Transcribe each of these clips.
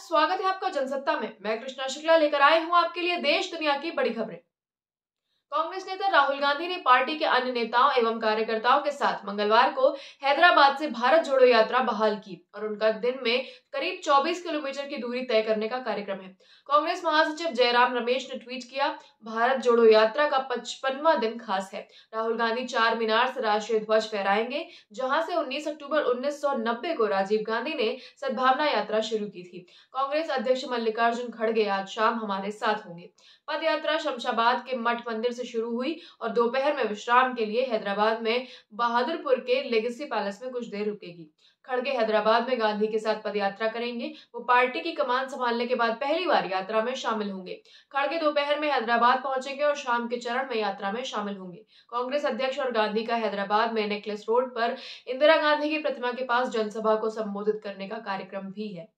स्वागत है आपका जनसत्ता में। मैं कृष्णा शुक्ला लेकर आई हूं आपके लिए देश दुनिया की बड़ी खबरें। कांग्रेस नेता राहुल गांधी ने पार्टी के अन्य नेताओं एवं कार्यकर्ताओं के साथ मंगलवार को हैदराबाद से भारत जोड़ो यात्रा बहाल की और उनका दिन में करीब 24 किलोमीटर की दूरी तय करने का कार्यक्रम है। कांग्रेस महासचिव जयराम रमेश ने ट्वीट किया, भारत जोड़ो यात्रा का 55वां दिन खास है। राहुल गांधी चार मीनार से राष्ट्रीय ध्वज फहराएंगे, जहां से 19 अक्टूबर 1990 को राजीव गांधी ने सद्भावना यात्रा शुरू की थी। कांग्रेस अध्यक्ष मल्लिकार्जुन खड़गे आज शाम हमारे साथ होंगे। पद यात्रा शमशाबाद के मठ मंदिर से शुरू हुई और दोपहर में विश्राम के लिए हैदराबाद में बहादुरपुर के लेगेसी पैलेस में कुछ देर रुकेगी। खड़गे हैदराबाद में गांधी के साथ पदयात्रा करेंगे। वो पार्टी की कमान संभालने के बाद पहली बार यात्रा में शामिल होंगे। खड़गे दोपहर में हैदराबाद पहुंचेंगे और शाम के चरण में यात्रा में शामिल होंगे। कांग्रेस अध्यक्ष और गांधी का हैदराबाद में नेकलेस रोड पर इंदिरा गांधी की प्रतिमा के पास जनसभा को संबोधित करने का कार्यक्रम भी है।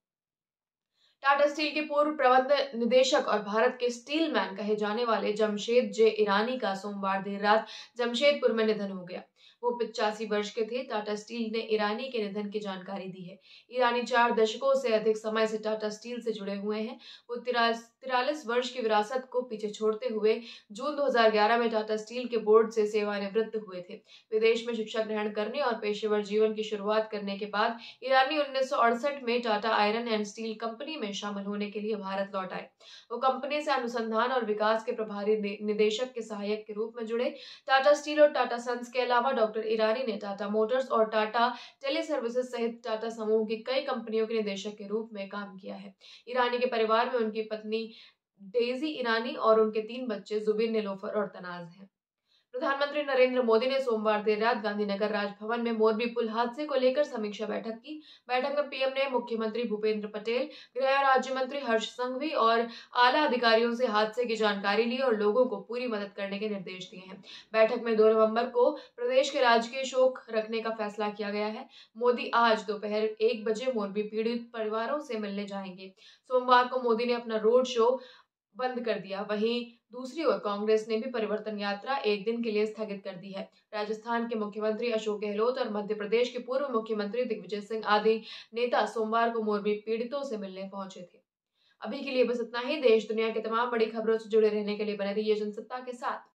टाटा स्टील के पूर्व प्रबंध निदेशक और भारत के स्टील मैन कहे जाने वाले जमशेद जे ईरानी का सोमवार देर रात जमशेदपुर में निधन हो गया। वो 85 वर्ष के थे। टाटा स्टील ने ईरानी के निधन की जानकारी दी है। ईरानी 4 दशकों से अधिक समय से टाटा स्टील से जुड़े हुए हैं। वो 43 वर्ष की विरासत को पीछे छोड़ते हुए जून 2011 में टाटा स्टील के बोर्ड से सेवानिवृत्त हुए थे। विदेश में शिक्षा ग्रहण करने और पेशेवर जीवन की शुरुआत करने के बाद ईरानी 1968 में Tata iron and steel company में शामिल होने के लिए भारत लौट आए। वो कंपनी से अनुसंधान और विकास के प्रभारी निदेशक के सहायक के रूप में जुड़े। टाटा स्टील और टाटा सन्स के अलावा डॉक्टर ईरानी ने टाटा मोटर्स और टाटा टेली सर्विसेज सहित टाटा समूह की कई कंपनियों के निदेशक के रूप में काम किया है। ईरानी के परिवार में उनकी पत्नी डेजी ईरानी और उनके 3 बच्चे जुबिन, निलोफर और तनाज हैं। प्रधानमंत्री नरेंद्र मोदी ने सोमवार देर रात गांधीनगर राजभवन में मोरबी पुल हादसे को लेकर समीक्षा बैठक की। बैठक में पीएम ने मुख्यमंत्री भूपेंद्र पटेल, गृह राज्य मंत्री हर्ष संघवी और आला अधिकारियों से हादसे की जानकारी ली और लोगों को पूरी मदद करने के निर्देश दिए हैं। बैठक में 2 नवंबर को प्रदेश के राजकीय शोक रखने का फैसला किया गया है। मोदी आज दोपहर 1 बजे मोरबी पीड़ित परिवारों से मिलने जाएंगे। सोमवार को मोदी ने अपना रोड शो बंद कर दिया। वहीं दूसरी ओर कांग्रेस ने भी परिवर्तन यात्रा एक दिन के लिए स्थगित कर दी है। राजस्थान के मुख्यमंत्री अशोक गहलोत और मध्य प्रदेश के पूर्व मुख्यमंत्री दिग्विजय सिंह आदि नेता सोमवार को मोरबी पीड़ितों से मिलने पहुंचे थे। अभी के लिए बस इतना ही। देश दुनिया के तमाम बड़ी खबरों से जुड़े रहने के लिए बने रहिए जनसत्ता के साथ।